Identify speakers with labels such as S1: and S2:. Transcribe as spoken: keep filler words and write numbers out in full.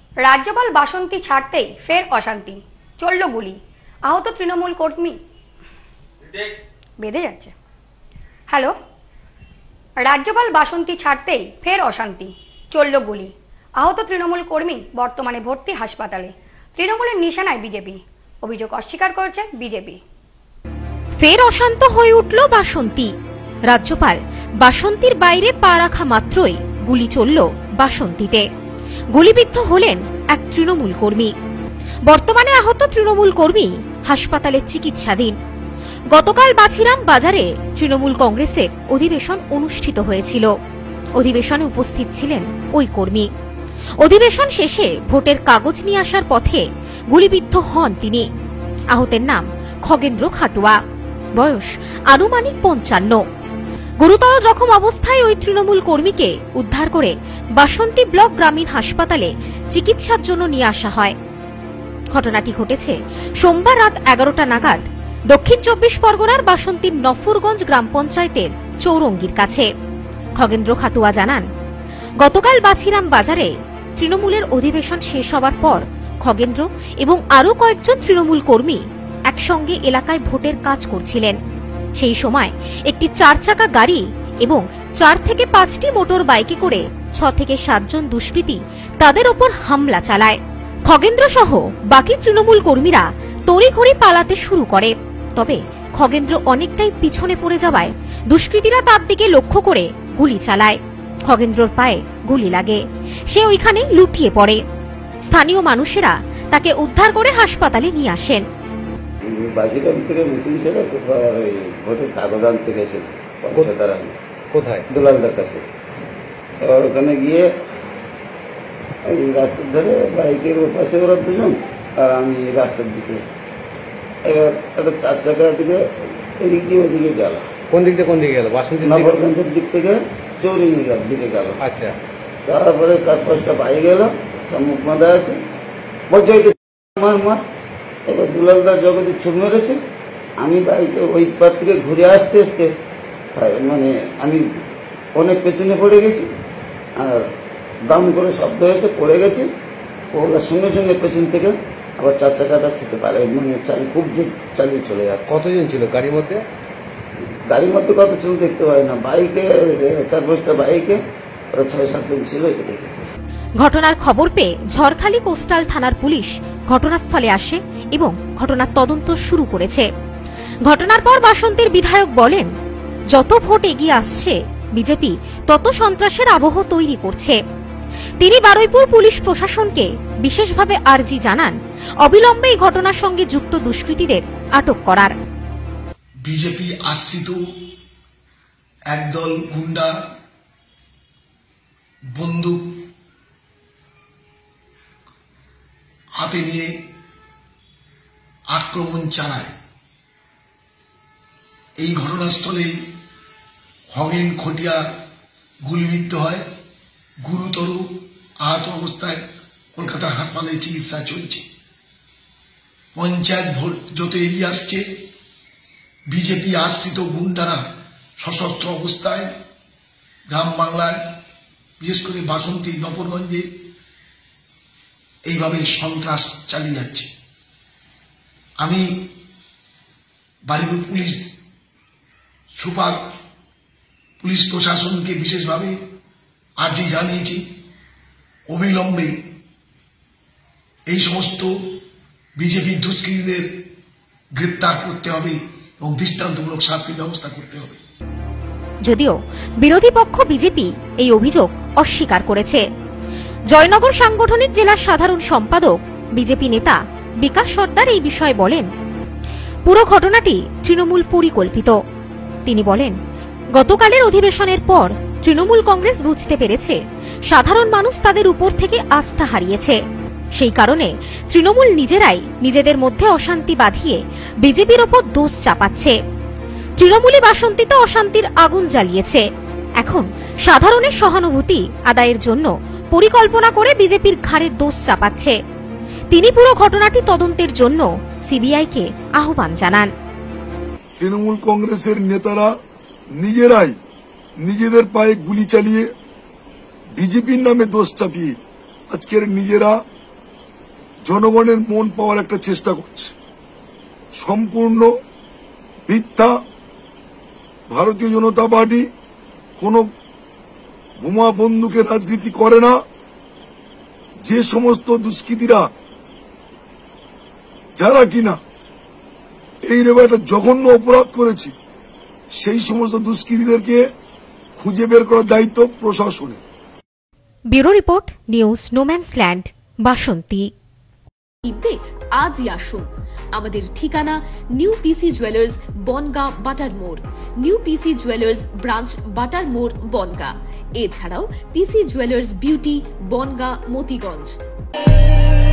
S1: রাজ্যপাল বাসন্তী ছাড়তেই ফের অশান্তি, চলল গুলি, আহত তৃণমূল কর্মী। বেঁধে যাচ্ছে। হ্যালো, রাজ্যপাল বাসন্তী ছাড়তেই ফের অশান্তি, চলল গুলি, আহত তৃণমূল কর্মী বর্তমানে ভর্তি হাসপাতালে। তৃণমূলের নিশানায় বিজেপি, অভিযোগ অস্বীকার করেছে বিজেপি।
S2: ফের অশান্ত হয়ে উঠল বাসন্তী। রাজ্যপাল বাসন্তীর বাইরে পা রাখা মাত্রই গুলি চলল বাসন্তীতে। গুলিবিদ্ধ হলেন এক তৃণমূল কর্মী। বর্তমানে আহত তৃণমূল কর্মী হাসপাতালে চিকিৎসাধীন। গতকাল বাছিরাম বাজারে তৃণমূল কংগ্রেসের অধিবেশন অনুষ্ঠিত হয়েছিল। অধিবেশনে উপস্থিত ছিলেন ওই কর্মী। অধিবেশন শেষে ভোটের কাগজ নিয়ে আসার পথে গুলিবিদ্ধ হন তিনি। আহতের নাম খগেন্দ্র খাটুয়া, বয়স আনুমানিক পঞ্চান্ন। গুরুতর জখম অবস্থায় ওই তৃণমূল কর্মীকে উদ্ধার করে বাসন্তী ব্লক গ্রামীণ হাসপাতালে চিকিৎসার জন্য নিয়ে আসা হয়। ঘটনাটি ঘটেছে সোমবার রাত এগারোটা নাগাদ দক্ষিণ চব্বিশ পরগনার বাসন্তীর নফুরগঞ্জ গ্রাম পঞ্চায়েতের চৌরঙ্গির কাছে। খগেন্দ্র খাটুয়া জানান, গতকাল বাছিরাম বাজারে তৃণমূলের অধিবেশন শেষ হবার পর খগেন্দ্র এবং আরও কয়েকজন তৃণমূল কর্মী একসঙ্গে এলাকায় ভোটের কাজ করছিলেন। সেই সময় একটি চার চাকা গাড়ি এবং চার থেকে পাঁচটি মোটর বাইকে করে ছ থেকে সাতজন দুষ্কৃতী তাদের ওপর হামলা চালায়। খগেন্দ্র সহ বাকি তৃণমূল কর্মীরা তড়িঘড়ি পালাতে শুরু করে। তবে খগেন্দ্র অনেকটাই পিছনে পড়ে যাওয়ায় দুষ্কৃতীরা তার দিকে লক্ষ্য করে গুলি চালায়। খগেন্দ্রর পায়ে গুলি লাগে, সে ওইখানে লুটিয়ে পড়ে। স্থানীয় মানুষেরা তাকে উদ্ধার করে হাসপাতালে নিয়ে আসেন।
S3: বাজিরাম থেকে মিটিং ছেড়ে ভোটের কাগজ আনতে গেছে কোথায়, দুলালদার কাছে। এবার ওখানে গিয়ে এই রাস্তার ধারে বাইকের পাশে ওরা দুজন, আর আমি রাস্তার দিকে। এবার একটা চার চাকার দিকে এদিক দিয়ে ওদিকে গেল।
S4: কোন দিক থেকে কোন দিকে গেল?
S3: নগরগঞ্জের দিক থেকে চৌরিঙ্গি দিকে গেল।
S4: আচ্ছা,
S3: তারপরে চার পাঁচটা বাইক গেল, সব মুখ বাঁধা আছে, বলছে মার মার। এবার দুলালদার জগতে ছুট মেরেছে। আমি বাইকে ওই পার থেকে ঘুরে আসতে আসতে মানে আমি অনেক পেছনে পড়ে গেছি, আর দাম করে শব্দ হয়েছে, পড়ে গেছে। ওগুলোর সঙ্গে সঙ্গে পেছন থেকে আবার চার চাকাটা ছুটে পারে, মানে চালিয়ে খুব জোর চালিয়ে চলে যাচ্ছে।
S4: কতজন ছিল গাড়ির মধ্যে?
S3: গাড়ির মধ্যে কত ছিল দেখতে পাই না, বাইকে চার পাঁচটা বাইকে ওরা ছয় সাতজন ছিল, এটা দেখেছে।
S2: ঘটনার খবর পেয়ে ঝড়খালি কোস্টাল থানার পুলিশ ঘটনাস্থলে আসে এবং ঘটনার তদন্ত শুরু করেছে। ঘটনার পর বাসন্তীর বিধায়ক বলেন, যত ভোট এগিয়ে আসছে বিজেপি তত সন্ত্রাসের আবহ তৈরি করছে। তিনি বারুইপুর পুলিশ প্রশাসনকে বিশেষভাবে আর্জি জানান অবিলম্বে এই ঘটনার সঙ্গে যুক্ত দুষ্কৃতীদের আটক করার।
S5: বিজেপি আশ্রিত একদল গুন্ডা বন্দুক হাতে নিয়ে আক্রমণ চালায়। এই ঘটনাস্থলে খগেন খটিয়া গুলিবিদ্ধ হয়, গুরুতর আহত অবস্থায় কলকাতার হাসপাতালে চিকিৎসা চলছে। পঞ্চায়েত ভোট যত এগিয়ে আসছে বিজেপি আশ্রিত গুন্ডারা সশস্ত্র অবস্থায় গ্রাম বাংলায়, বিশেষ করে বাসন্তী নফরগঞ্জে এইভাবে সন্ত্রাস চালিয়ে যাচ্ছে। আমি বারুইপুর পুলিশ সুপার পুলিশ প্রশাসনকে বিশেষভাবে আর্জি জানিয়েছি, অবিলম্বে এই সমস্ত বিজেপি দুষ্কৃতীদের গ্রেপ্তার করতে হবে এবং দৃষ্টান্তমূলক শাস্তির ব্যবস্থা করতে হবে।
S2: যদিও বিরোধী পক্ষ বিজেপি এই অভিযোগ অস্বীকার করেছে। জয়নগর সাংগঠনিক জেলার সাধারণ সম্পাদক বিজেপি নেতা বিকাশ সর্দার এই বিষয়ে বলেন, পুরো ঘটনাটি তৃণমূল পরিকল্পিত। তিনি বলেন, গতকালের অধিবেশনের পর তৃণমূল কংগ্রেস বুঝতে পেরেছে সাধারণ মানুষ তাদের উপর থেকে আস্থা হারিয়েছে। সেই কারণে তৃণমূল নিজেরাই নিজেদের মধ্যে অশান্তি বাঁধিয়ে বিজেপির ওপর দোষ চাপাচ্ছে। তৃণমূলই বাসন্তীতে অশান্তির আগুন জ্বালিয়েছে। এখন সাধারণের সহানুভূতি আদায়ের জন্য পরিকল্পনা করে বিজেপির ঘাড়ে দোষ চাপাচ্ছে। তিনি পুরো ঘটনাটি তদন্তের জন্য সিবিআইকে আহ্বান জানান।
S6: তৃণমূল কংগ্রেসের নেতারা নিজেরাই নিজেদের পায়ে গুলি চালিয়ে বিজেপির নামে দোষ চাপিয়ে আজকের নিজেরা জনগণের মন পাওয়ার একটা চেষ্টা করছে, সম্পূর্ণ মিথ্যা। ভারতীয় জনতা পার্টি কোন বোমা বন্দুকের রাজনীতি করে না। যে সমস্ত দুষ্কৃতীরা যারা কিনা এই রকম একটা জঘন্য অপরাধ করেছে, সেই সমস্ত দুষ্কৃতীদেরকে খুঁজে বের করার দায়িত্ব প্রশাসনের।
S2: Bureau report, news Nomansland, Basanti.
S7: ঈদে আজই আসুন। আমাদের ঠিকানা নিউ পিসি জুয়েলার্স, বনগা, বাটার মোড়। নিউ পিসি জুয়েলার্স ব্রাঞ্চ, বাটার মোড়, বনগা। এছাড়াও PC jewellers beauty, Bongaon, Motiganj.